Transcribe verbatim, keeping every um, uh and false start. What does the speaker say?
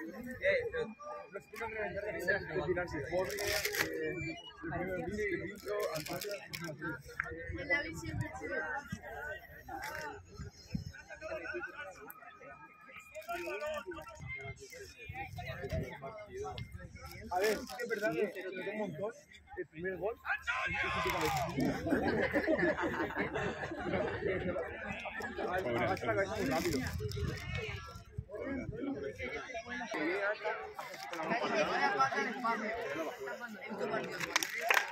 A ver, sí que es verdad que me un montón el primer gol. Agacha la cabeza muy rápido. Voy a pasar el espacio en tu partido.